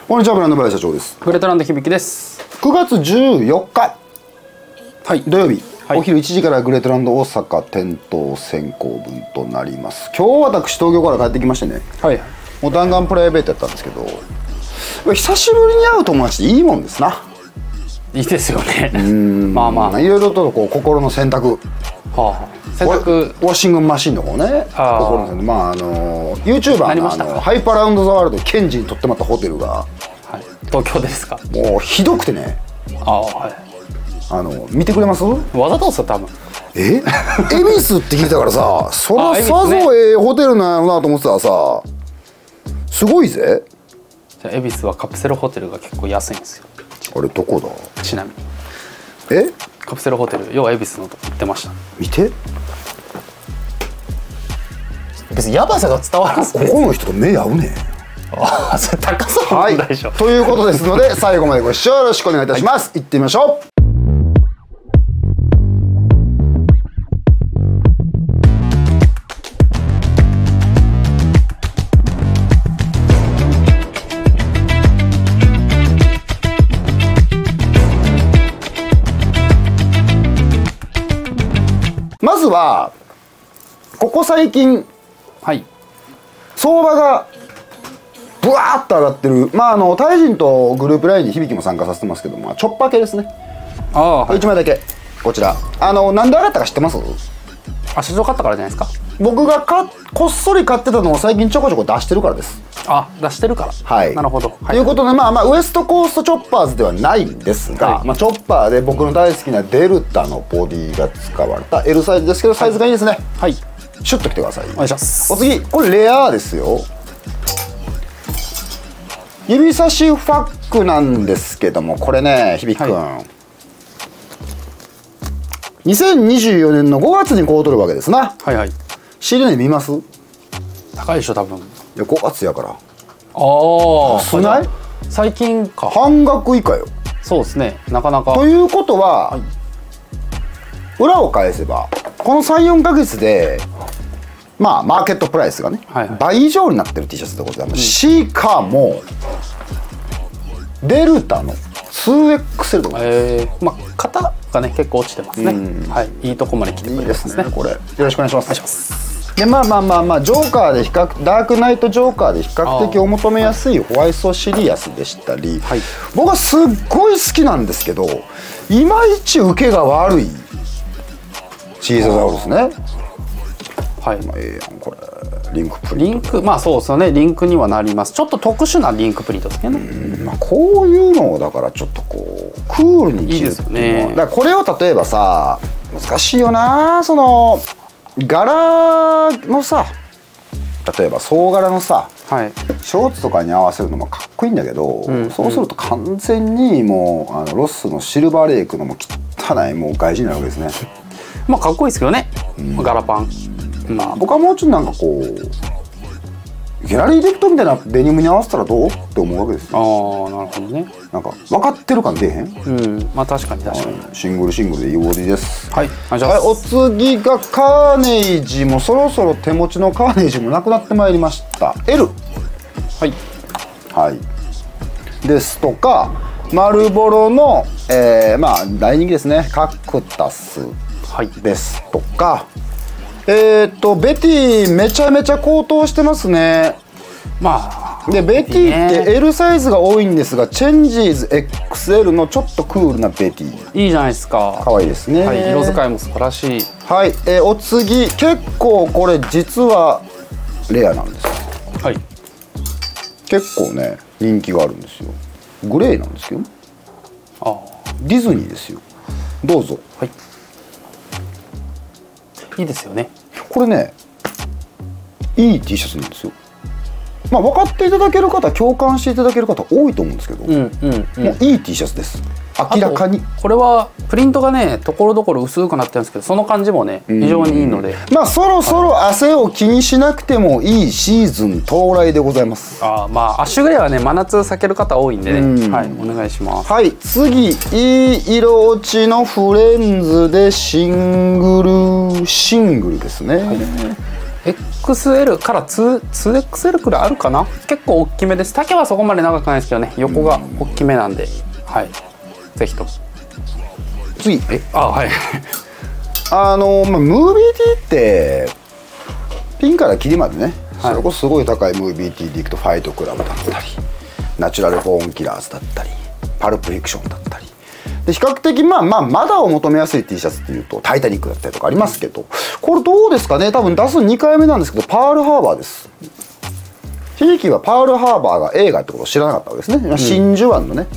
こんにちは、ブランドバイ社長です。 グレートランド響です。 9月14日、 はい、 土曜日、 はい、 お昼1時からグレートランド大阪店頭先行分となります。今日私東京から帰ってきましてね、 はい、 もう弾丸プライベートやったんですけど、久しぶりに会う友達っていいもんですな。 いいですよね。まあまあいろいろとこう心の選択、 はあ、洗濯ウォッシングマシンの方ね、心の選択、まあYouTuber のハイパーラウンドザワールドケンジにとってもらったホテルが、 はい、東京ですか。 もうひどくてね、 はい、 見てくれます？ わざとですよ多分。 恵比寿って聞いたからさ、そらさぞホテルなんやろなと思ってたらさ、すごいぜ。 じゃあ恵比寿はカプセルホテルが結構安いんですよ。 あれどこだ？ ちなみにカプセルホテル、要は恵比寿のとこ行ってました。 見て、 別にヤバさが伝わらんす。 ここの人と目合うね。 ああ、それ高さの問題でしょ。 ということですので最後までご視聴よろしくお願いいたします。行ってみましょう。まずはここ最近、 はい、 相場がブワーッと上がってる、タイ人とグループ LINE に響きも参加させてますけども、チョッパー系ですね。 はい、 1枚だけこちら、なんで上がったか知ってます？ 市場買ったからじゃないですか。 僕がこっそり買ってたのを最近ちょこちょこ出してるからです。 出してるから。 はい、 なるほど。 ということで、ウエストコーストチョッパーズではないんですが、チョッパーで僕の大好きなデルタのボディが使われた L サイズですけど、サイズがいいですね。はい、シュッときてください。お願いします。 お次、これレアですよ。指差しファックなんですけども、これね、響くん、2024年の5月にこう取るわけですな。 はいはい。 仕入れ値見ます？ 高いでしょ多分。いや、5月やから。 少ない？最近か。 半額以下よ。 そうですね、なかなか。 ということは、裏を返せばこの 3,4 ヶ月でマーケットプライスがね、倍以上になってる T シャツでございます。しかもデルタの 2XL でございます。 型がね結構落ちてますね。はい、いいとこまで来てくれますね。 これよろしくお願いします。でジョーカーでダークナイトジョーカーで比較的お求めやすいホワイトシリアスでしたり、僕はすっごい好きなんですけど、いまいち受けが悪いシーザーザウルスね。はい、これリンクプリント。 そうですよね、リンクにはなります。ちょっと特殊なリンクプリントですけどね。 こういうのをだからちょっとこうクールに着るっていうのは、だからこれを例えばさ、難しいよな、その柄のさ、例えば総柄のさ、ショーツとかに合わせるのもかっこいいんだけど、そうすると完全にもうロスのシルバーレイクのも汚いもう外人になるわけですね。 かっこいいですけどね、柄パン。 僕はもうちょっとなんかこうギャラリーデクトみたいなデニムに合わせたらどうって思うわけですよ。 なるほどね。 なんか分かってる感出えへん？ 確かに。 シングルでいいボディです。 はい、 お次がカーネイジもそろそろ手持ちのカーネイジもなくなってまいりました。 L ですとか、マルボロの、大人気ですね、カクタスですとか、ベティめちゃめちゃ高騰してますね。でベティって L サイズが多いんですが、チェンジーズ XL のちょっとクールなベティ、 いいじゃないですか。 可愛いですね。 色使いも素晴らしい。 お次、結構これ実はレアなんです。結構ね人気があるんですよ。グレーなんですけど、ディズニーですよ。どうぞ。 いいですよね。 これねいい T シャツなんですよ。分かっていただける方、共感していただける方多いと思うんですけど、もういい T シャツです。明らかにこれはプリントがねところどころ薄くなってるんですけど、その感じもね非常にいいので、 そろそろ汗を気にしなくてもいいシーズン到来でございます。 アッシュグレーはね真夏避ける方多いんでね、お願いします。 次、いい色落ちのフレンズでシングルですね。 XL から 2XL くらいあるかな。結構大きめです。丈はそこまで長くないですけどね、横が大きめなんで、はい、ぜひとも。 次はいムービー T ってピンからキリまでね、それこそすごい高いムービー T でいくとファイトクラブだったりナチュラルボーンキラーズだったりパルプフィクションだったりで、比較的まだを求めやすい T シャツっていうとタイタニックだったりとかありますけど、これどうですかね。多分出す2回目なんですけど、パールハーバーです。ひじきはパールハーバーが映画ってことを知らなかったわけですね。真珠湾のね、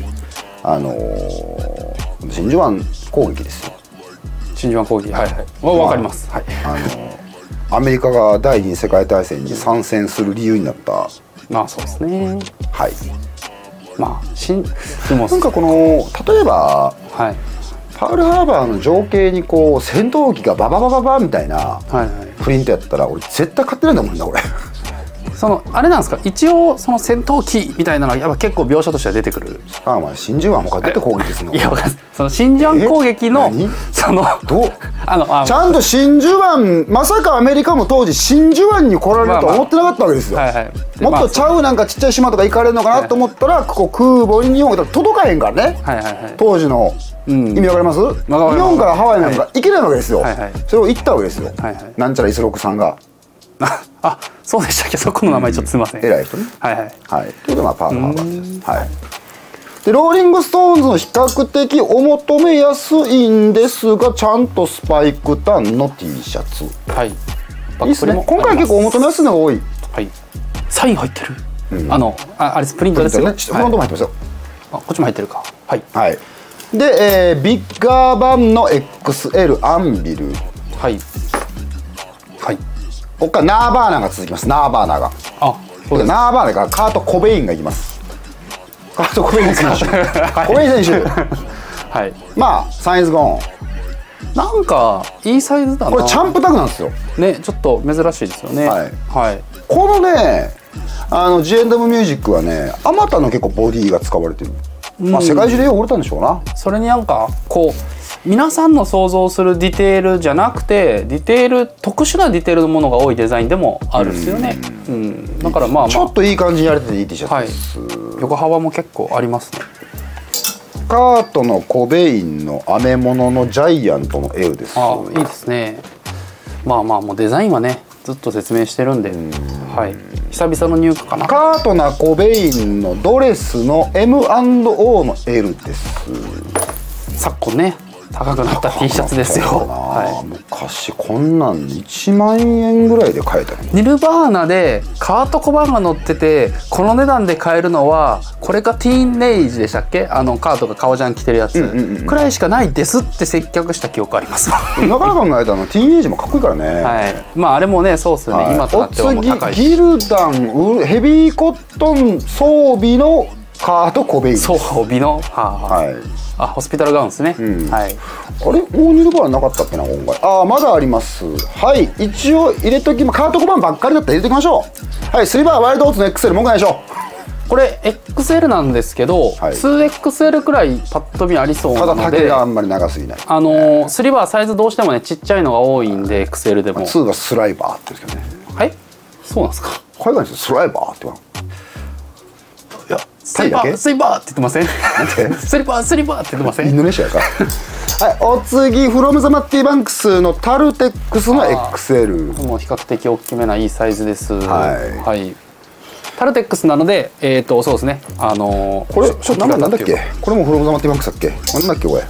真珠湾攻撃ですよ。 真珠湾攻撃、はいはい、わかります。はい。 アメリカが第二次世界大戦に参戦する理由になった。 まあそうですね。 はい。 まあでもなんかこの例えば、 はい、 パールハーバーの情景にこう戦闘機がバババババみたいなプリントやったら俺絶対買ってないんだもんな俺。 そのあれなんですか、一応その戦闘機みたいなのはやっぱ結構描写としては出てくる。 ああ、まあ真珠湾他出て攻撃するの。 いや、その真珠湾攻撃のそのどうちゃんと真珠湾、まさかアメリカも当時真珠湾に来られるとは思ってなかったわけですよ。もっとちゃうなんかちっちゃい島とか行かれるのかなと思ったら、ここ空母に日本が届かへんからね。当時の意味わかります？日本からハワイなんか行けないわけですよ。それを行ったわけですよ。なんちゃらイスロックさんが。 あ、そうでしたっけ。そこの名前ちょっとすみません。 偉い人ね。 はいはいはい。ということでパールハーバーです。はい。でローリングストーンズの比較的お求めやすいんですが、ちゃんとスパイクタンの T シャツ。 はい。 いいですね。今回結構お求めやすいのが多い。 はい。サイン入ってる。あれプリントですよね。 フロントも入ってますよ。 あ、こっちも入ってるか。はい。 はい。で、ビッガー版の XL アンビル。 はい。はい。 ここからナーバーナが続きます。ナーバーナが。 あ、 そうです。ナーバーナからカート・コベインがいきます。カート・コベイン選手。コベイン選手。 はい。 まあサイズゴーン。 なんかいいサイズだな。 これチャンプタグなんですよ。 ね、ちょっと珍しいですよね。 はい。 はい。 このね、G&M ミュージックはね、あまたの結構ボディが使われてる。まあ世界中でよく売れたんでしょうな。 それになんかこう。皆さんの想像するディテールじゃなくて特殊なディテールのものが多いデザインでもあるんですよね。だからまあちょっといい感じにやれてていい T シャツです。 横幅も結構ありますね。 カートのコベインのアメモノのジャイアントの L です。 あ、いいですね。まあまあもうデザインはねずっと説明してるんで、はい、久々の入荷かな。 カートナコベインのドレスの M&O の L です。 昨今ね高くなった T シャツですよ。 はい、昔こんなん1万円ぐらいで買えたの。 ニルバーナでカート・コバーンが乗っててこの値段で買えるのはこれかティーンネイジでしたっけ、カートが革ジャン着てるやつくらいしかないですって接客した記憶あります。 なかなか考えたのティーンネイジもかっこいいからね。 はい、まああれもねそうっすよね、今となってはもう高いし。 ギルダンヘビーコットン装備のカート・コベイン。 装備のはい。あ、ホスピタルガウンですね。はい。 あれもうニルバーナなかったっけな今回。ああ、まだあります。はい、一応入れときまカートコバンばっかりだったら入れときましょう。はい、スリバーワイルドオーツの XL 文句ないでしょ。 これ XL なんですけど、2XL くらいパッと見ありそうなので、 ただ丈があんまり長すぎない。 スリバーサイズどうしてもねちっちゃいのが多いんで XL でも。 2がスライバーって言うんですけどね。 はい。そうなんですか。 海外の人スライバーって言わん。 いや、スリバーって言ってません？スリバーって言ってません？ インドネシアか。はい、お次フロムザマッティバンクスのタルテックスの XL。 もう比較的大きめないいサイズです。 はい。 はい。タルテックスなので、そうですね。 これなんだっけ？これもフロムザマッティバンクスだっけ？なんだっけこれ？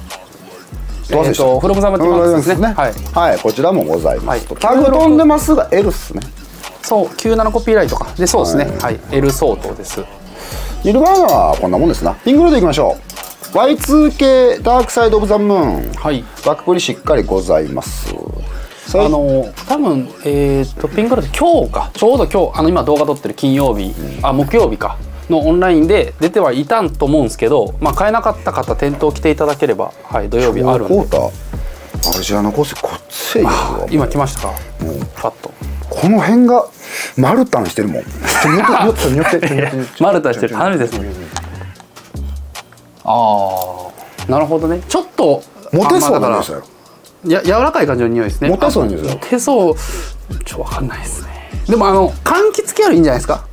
フロムザマッティバンクスですね。はい。 はい、こちらもございます。タグ飛んでますが L っすね。 そう、97コピーライトか。で、そうですね。はい、L 相当です。 ニルバーナはこんなもんですな。ピングロードいきましょう。Y2K ダークサイドオブザムーン。はい。バックプリしっかりございます。 多分ピンクロード今日か、ちょうど今日今動画撮ってる金曜日、木曜日かのオンラインで出てはいたんと思うんですけど、まあ買えなかった方店頭来ていただければ、はい、土曜日あるんで。 アルジアのコースこっちへ行くわ。 今来ましたか。パッと。 この辺がマルタンしてるもん。 マルタンしてる。初めてですね。ああ、なるほどね。ちょっとモテそうなんですよ。 柔らかい感じの匂いですね。 持てそうなんですよ。 持てそう、分かんないですね。でも柑橘系あるいいんじゃないですか。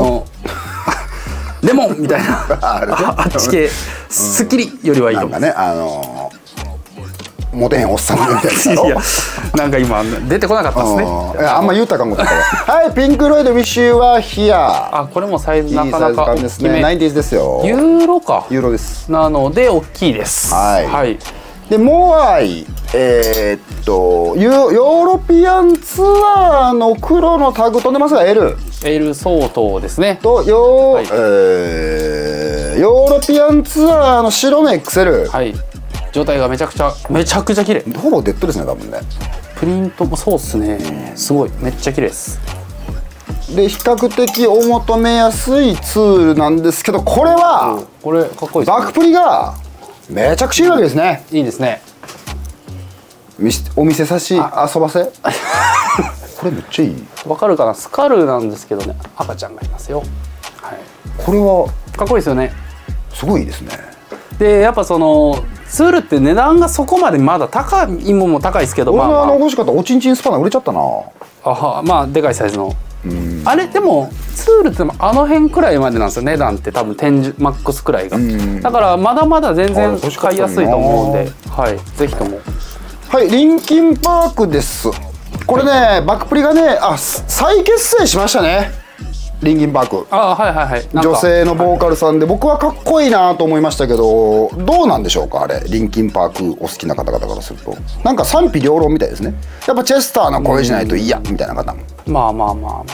レモンみたいなあっち系すっきりよりはいいと思う。 なんかねモテへんおっさんみたいな。いやなんか今出てこなかったですね。 あんま言うたかもだからはい、ピンクロイドウィッシュはヒア。 あ、これもサイズなかなかいいサイズ感ですね。90s ですよ。 ユーロか。 ユーロです。 なので大きいです。 はい。でモアイヨーロピアンツアーの黒のタグ飛んでますが L 相当ですね。 とヨーロピアンツアーの白の XL。はい。 状態がめちゃくちゃ綺麗。 ほぼデッドですね多分ね。 プリントもそうっすね。すごいめっちゃ綺麗です。 で比較的お求めやすいツールなんですけど、これはこれかっこいいですね。 バックプリがめちゃくちゃいいわけですね。 いいですね。 お見せさし遊ばせこれめっちゃいい。 わかるかな。スカルなんですけどね、赤ちゃんがいますよ。はい。 これはかっこいいですよね。 すごいですね。 でやっぱそのツールって値段がそこまでまだ高いもんも高いですけど、 俺の欲しかったおちんちんスパナ売れちゃったな。 まあでかいサイズの。あれでもツールって辺くらいまでなんですよ、値段って多分マックスくらいが。だからまだまだ全然買いやすいと思うんで、はい、ぜひとも。 はい、リンキンパークです。これねバックプリがね再結成しましたね、リンキンパーク。 はいはいはい。 女性のボーカルさんで、僕はかっこいいなと思いましたけど、どうなんでしょうかあれ。リンキンパークお好きな方々からするとなんか賛否両論みたいですね。やっぱチェスターの声じゃないと嫌みたいな方も。 まあ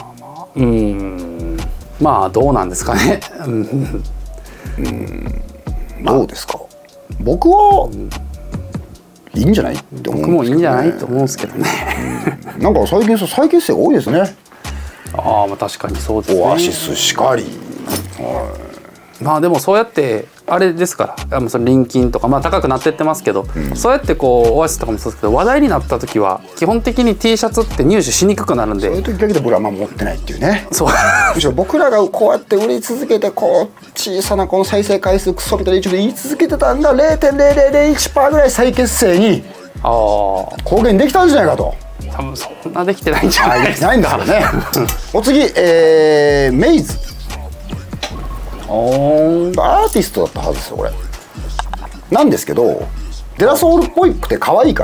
まあどうなんですかね。 どうですか。僕はいいんじゃないって思うんですけどね。 僕もいいんじゃないと思うんですけどね。 なんか最近再結成多いですね。 まあ確かにそうですね。 オアシスしかり。 まあでもそうやってあれですから、そのリンキンとか高くなってってますけど、そうやってオアシスとかもそうですけど、話題になった時は基本的に T シャツって入手しにくくなるんで、 そういう時だけで僕らは持ってないっていうね。 そうむしろ僕らがこうやって売り続けて、小さなこの再生回数クソみたいな一応で言い続けてたんが 0.0001% ぐらい再結成に貢献できたんじゃないかと。 多分そんなできてないんじゃないですか。 ないんですよね。お次、メイズ。アーティストだったはずですよこれ。なんですけどデラソウルっぽいくて可愛いから、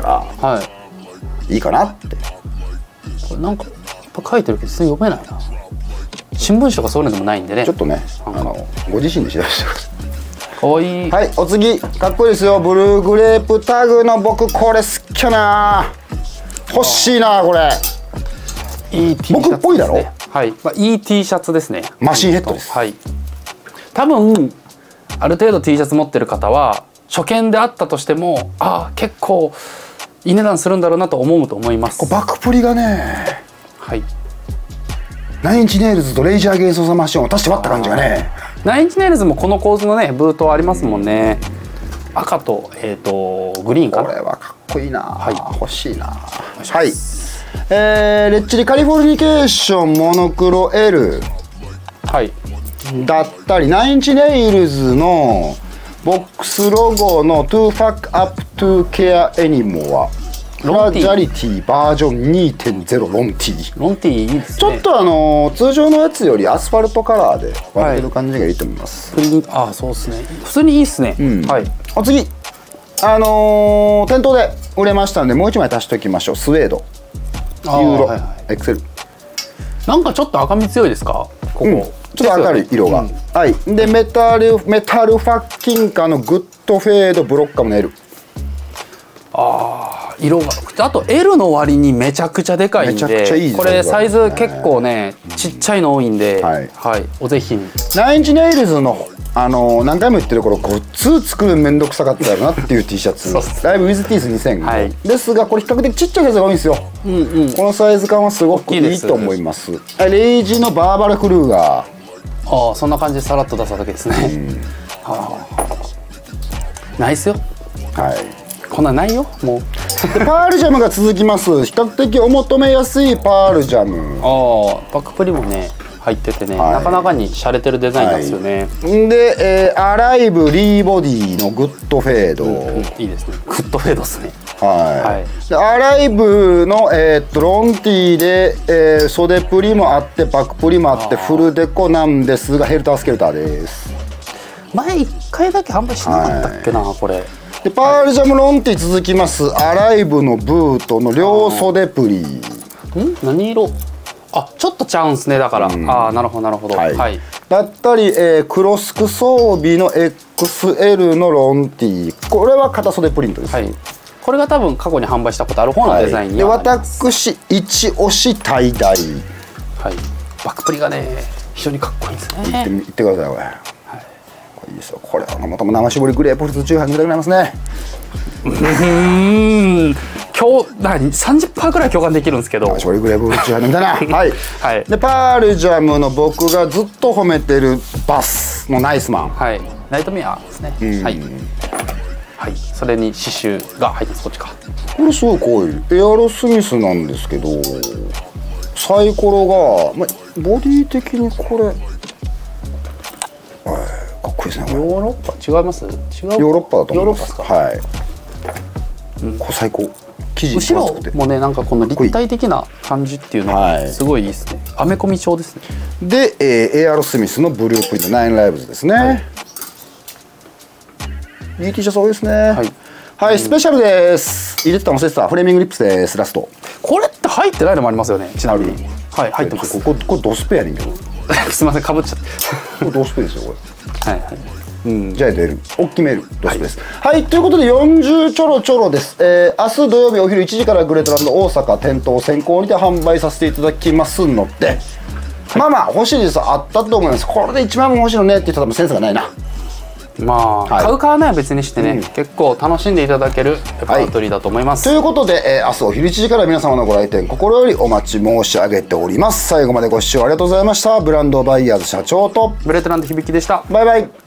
いいかなって。 これなんかやっぱ書いてるけど読めないな。新聞紙とかそういうのでもないんでね。 ちょっとねご自身で調べてください。 かわいい。 はい、お次かっこいいですよ。ブルーグレープタグの僕これ好きやな。欲しいなこれ。 いい T シャツ、 僕っぽいだろ。 はい、いい T シャツですね。 マシンヘッドです。 はい。多分ある程度 T シャツ持ってる方は初見であったとしても結構いい値段するんだろうなと思うと思います。 バックプリがね、 はい、 ナインインチネイルズとレイジャーゲイソーザマシンを足して割った感じがね。 ナインインチネイルズもこの構図のねブートありますもんね。赤とグリーンかな。 これはかっこいいな、はい、欲しいな。はい、レッチリカリフォルニケーションモノクロ L だったり、ナインインチネイルズのボックスロゴの To Fuck Up To Care Anymore フラジャリティバージョン 2.0 ロンティー。 ロンティーいいですね。 ちょっと通常のやつよりアスファルトカラーで割れてる感じがいいと思います。 そうですね。普通にいいですね。はい。 お次店頭で売れましたのでもう1枚足しておきましょう。スウェードユーロエクセル。 なんかちょっと赤み強いですかここ。 ちょっと明るい色が、はい。でメタルファッキンカのグッドフェードブロッカムの L。 色があと L の割にめちゃくちゃでかいんで、これサイズ結構ねちっちゃいの多いんで、はい、おぜひに。 ナインインチネイルズの何回も言ってる頃ごっつ作るのめんどくさかったよなっていう T シャツライブウィズティース2000、ですがこれ比較的ちっちゃいやつが多いんですよ。このサイズ感はすごくいいと思います。レイジのバーバラクルーガー。そんな感じでさらっと出しただけですね。ないっすよ。はい。こんなんないよもう。 でパールジャムが続きます。比較的お求めやすいパールジャム。 バックプリもね、 入っててね、 はいなかなかに洒落てるデザインなんですよね。 で、アライブリーボディのグッドフェード、 いいですね。グッドフェードですね。 はいでアライブの、ロンティーで、袖プリもあってバックプリもあってフルデコなんですがヘルタースケルターです。 前1回だけ販売しなかったっけな、これ。 でパールジャムロンティー続きます。アライブのブートの両袖プリ何色？あ、ちょっとちゃうんすね。だから、ああ、なるほどなるほど。はい。 だったり、クロスク装備の XL のロンティー、これは片袖プリントです。 これが多分過去に販売したことある方のデザインにではなります。 私一押しタイダイ、 はい。バックプリがね非常にかっこいいですね。 言ってくださいこれ。いいですよ。これはもとも生搾りグレープフルーツ18ぐらいになりますね。 今日30% ぐらい共感できるんですけど。 生搾りグレープフルーツ18みたいな。はい。でパールジャムの僕がずっと褒めてるバスのナイスマン。 はい。ナイトメアですね。はい。はい。それに刺繍が入ってます。こっちか。 これすごいかわいい。エアロスミスなんですけど、サイコロが、ボディ的にこれ。かっこいいですね。 ヨーロッパ違います？違う。 ヨーロッパだと思います。 ヨーロッパですか。 はい。これ最高。生地後ろもね、なんかこの立体的な感じっていうのがすごいいいですね。アメコミ調ですね。 で、エアロスミスのブループリントナインライブズですね。いい T シャツ多いですね。はい、スペシャルです。入れてたのせてたフレーミングリップスです。ラスト。 これって入ってないのもありますよね。ちなみに。はい、入ってます。 これドスペやねんけど。 すみません、かぶっちゃって。 これドスペですよこれ。はい。 じゃあ出る大きめるドスペです。はい、ということで40ちょろちょろです。明日土曜日お昼1時からグレートランド大阪店頭先行にて販売させていただきますので、まあ欲しいですあったと思います。これで1万も欲しいのねって言ったらセンスがないな。 まあ、買う買わないは別にしてね、結構楽しんでいただけるレパートリーだと思います。 ということで、明日お昼1時から皆様のご来店心よりお待ち申し上げております。最後までご視聴ありがとうございました。ブランドバイヤーズ社長とブレートランド響でした。 バイバイ。